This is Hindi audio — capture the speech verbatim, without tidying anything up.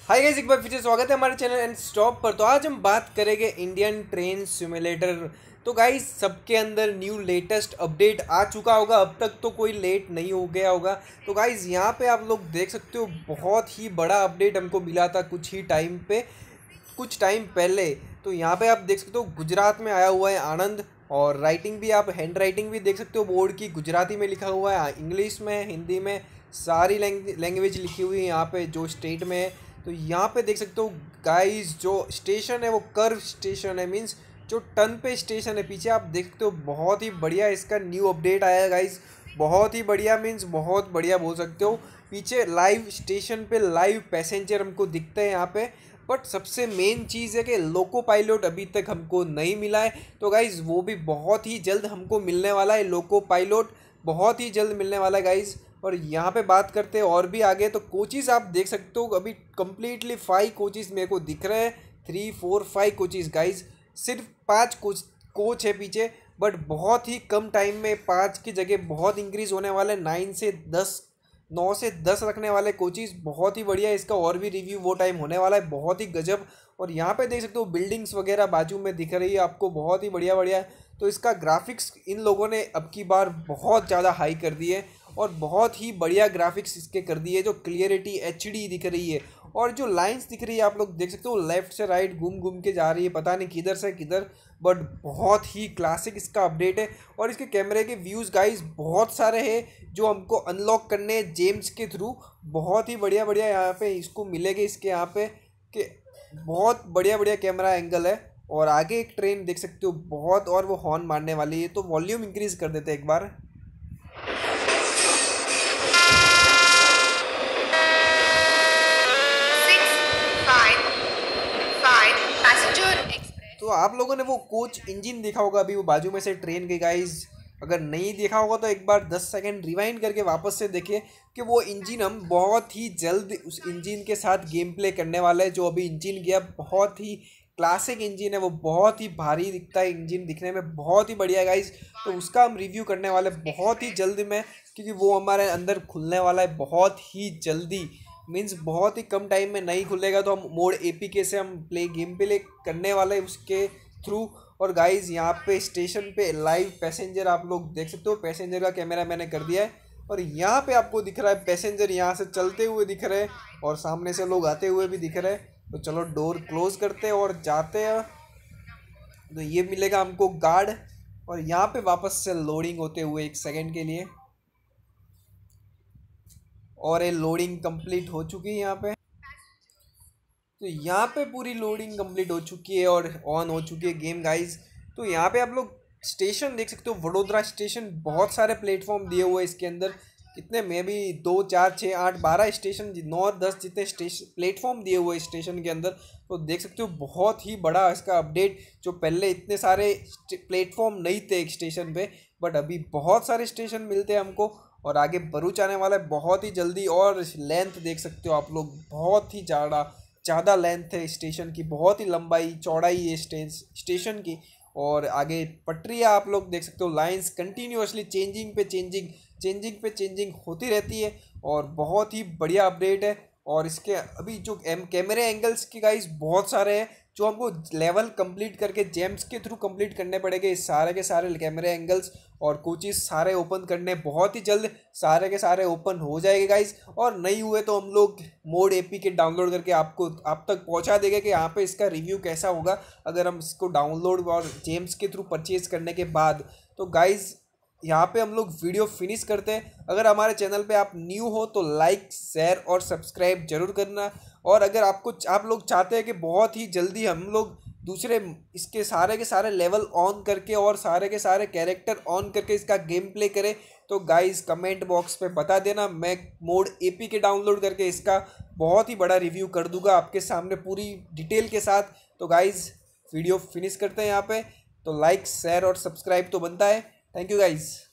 हाय गाइस, एक बार फिर से स्वागत है हमारे चैनल एंड स्टॉप पर। तो आज हम बात करेंगे इंडियन ट्रेन सिमुलेटर। तो गाइस सबके अंदर न्यू लेटेस्ट अपडेट आ चुका होगा, अब तक तो कोई लेट नहीं हो गया होगा। तो गाइस यहाँ पे आप लोग देख सकते हो बहुत ही बड़ा अपडेट हमको मिला था कुछ ही टाइम पे कुछ टाइम पहले। तो यहाँ पे आप देख सकते हो गुजरात में आया हुआ है आनंद, और राइटिंग भी आप हैंड राइटिंग भी देख सकते हो बोर्ड की, गुजराती में लिखा हुआ है, इंग्लिश में, हिंदी में, सारी लैंग्वेज लिखी हुई है यहाँ पे जो स्टेट में है। तो यहाँ पे देख सकते हो गाइस जो स्टेशन है वो कर्व स्टेशन है, मीन्स जो टर्न पे स्टेशन है। पीछे आप देख सकते हो बहुत ही बढ़िया इसका न्यू अपडेट आया है गाइस, बहुत ही बढ़िया, मीन्स बहुत बढ़िया बोल सकते हो। पीछे लाइव स्टेशन पे लाइव पैसेंजर हमको दिखते हैं यहाँ पे। बट सबसे मेन चीज़ है कि लोको पायलट अभी तक हमको नहीं मिला है, तो गाइज़ वो भी बहुत ही जल्द हमको मिलने वाला है। लोको पायलट बहुत ही जल्द मिलने वाला है गाइज़। और यहाँ पे बात करते हैं और भी आगे, तो कोचिज़ आप देख सकते हो अभी कम्प्लीटली फाइव कोचिज़ मेरे को दिख रहे हैं, three four five coaches guys. सिर्फ पाँच कोच कोच है पीछे, बट बहुत ही कम टाइम में पाँच की जगह बहुत इंक्रीज़ होने वाला है, नाइन से दस, नौ से दस रखने वाले कोचिज़। बहुत ही बढ़िया, इसका और भी रिव्यू वो टाइम होने वाला है, बहुत ही गजब। और यहाँ पे देख सकते हो बिल्डिंग्स वगैरह बाजू में दिख रही है आपको, बहुत ही बढ़िया बढ़िया। तो इसका ग्राफिक्स इन लोगों ने अब की बार बहुत ज़्यादा हाई कर दिए है, और बहुत ही बढ़िया ग्राफिक्स इसके कर दिए, जो क्लियरिटी एच डी दिख रही है। और जो लाइंस दिख रही है आप लोग देख सकते हो, लेफ्ट से राइट घूम घूम के जा रही है, पता नहीं किधर से किधर, बट बहुत ही क्लासिक इसका अपडेट है। और इसके कैमरे के व्यूज़ गाइस बहुत सारे हैं जो हमको अनलॉक करने हैं जेम्स के थ्रू। बहुत ही बढ़िया बढ़िया यहाँ पे इसको मिलेंगे, इसके यहाँ पे कि बहुत बढ़िया बढ़िया कैमरा एंगल है। और आगे एक ट्रेन देख सकते हो बहुत, और वो हॉर्न मारने वाली है, तो वॉल्यूम इंक्रीज कर देते हैं एक बार। तो आप लोगों ने वो कोच इंजन देखा होगा अभी वो बाजू में से ट्रेन के गाइज, अगर नहीं देखा होगा तो एक बार दस सेकंड रिवाइंड करके वापस से देखिए कि वो इंजन हम बहुत ही जल्द उस इंजन के साथ गेम प्ले करने वाला है। जो अभी इंजन गया बहुत ही क्लासिक इंजन है, वो बहुत ही भारी दिखता है, इंजन दिखने में बहुत ही बढ़िया गाइज। तो उसका हम रिव्यू करने वाले बहुत ही जल्द में, क्योंकि वो हमारे अंदर खुलने वाला है बहुत ही जल्दी, मीन्स बहुत ही कम टाइम में नहीं खुलेगा। तो हम मोड एपीके से हम प्ले गेम प्ले करने वाले हैं उसके थ्रू। और गाइज यहाँ पे स्टेशन पे लाइव पैसेंजर आप लोग देख सकते हो, पैसेंजर का कैमरा मैंने कर दिया है, और यहाँ पे आपको दिख रहा है पैसेंजर यहाँ से चलते हुए दिख रहे हैं, और सामने से लोग आते हुए भी दिख रहे हैं। तो चलो डोर क्लोज करते हैं और जाते हैं। तो ये मिलेगा हमको गार्ड, और यहाँ पे वापस से लोडिंग होते हुए एक सेकेंड के लिए, और ये लोडिंग कंप्लीट हो चुकी है यहाँ पे। तो यहाँ पे पूरी लोडिंग कंप्लीट हो चुकी है और ऑन हो चुकी है गेम गाइज। तो यहाँ पे आप लोग स्टेशन देख सकते हो, वडोदरा स्टेशन, बहुत सारे प्लेटफॉर्म दिए हुए हैं इसके अंदर। कितने में भी दो चार छः आठ बारह स्टेशन, नौ दस जितने स्टेशन प्लेटफॉर्म दिए हुए स्टेशन के अंदर। तो देख सकते हो बहुत ही बड़ा इसका अपडेट, जो पहले इतने सारे प्लेटफॉर्म नहीं थे एक स्टेशन पे, बट अभी बहुत सारे स्टेशन मिलते हैं हमको। और आगे भरूच आने वाला है बहुत ही जल्दी। और लेंथ देख सकते हो आप लोग, बहुत ही ज़्यादा ज़्यादा लेंथ है स्टेशन की, बहुत ही लंबाई चौड़ाई है स्टेशन की। और आगे पटरियाँ आप लोग देख सकते हो, लाइंस कंटिन्यूसली चेंजिंग पे चेंजिंग चेंजिंग पे चेंजिंग होती रहती है, और बहुत ही बढ़िया अपडेट है। और इसके अभी जो एम कैमरे एंगल्स के गाइस बहुत सारे हैं, जो हमको लेवल कंप्लीट करके जेम्स के थ्रू कंप्लीट करने पड़ेंगे इस सारे के सारे कैमरे एंगल्स। और कोचिस सारे ओपन करने बहुत ही जल्द, सारे के सारे ओपन हो जाएंगे गाइस। और नहीं हुए तो हम लोग मोड एपी के डाउनलोड करके आपको आप तक पहुंचा देंगे कि यहाँ पे इसका रिव्यू कैसा होगा अगर हम इसको डाउनलोड और जेम्स के थ्रू परचेज करने के बाद। तो गाइज यहाँ पे हम लोग वीडियो फिनिश करते हैं। अगर हमारे चैनल पे आप न्यू हो तो लाइक शेयर और सब्सक्राइब जरूर करना। और अगर आपको आप लोग चाहते हैं कि बहुत ही जल्दी हम लोग दूसरे इसके सारे के सारे लेवल ऑन करके और सारे के सारे कैरेक्टर ऑन करके इसका गेम प्ले करें, तो गाइस कमेंट बॉक्स पे बता देना, मैं मोड एपी के डाउनलोड करके इसका बहुत ही बड़ा रिव्यू कर दूंगा आपके सामने पूरी डिटेल के साथ। तो गाइस वीडियो फिनिश करते हैं यहाँ पे। तो लाइक शेयर और सब्सक्राइब तो बनता है। Thank you guys.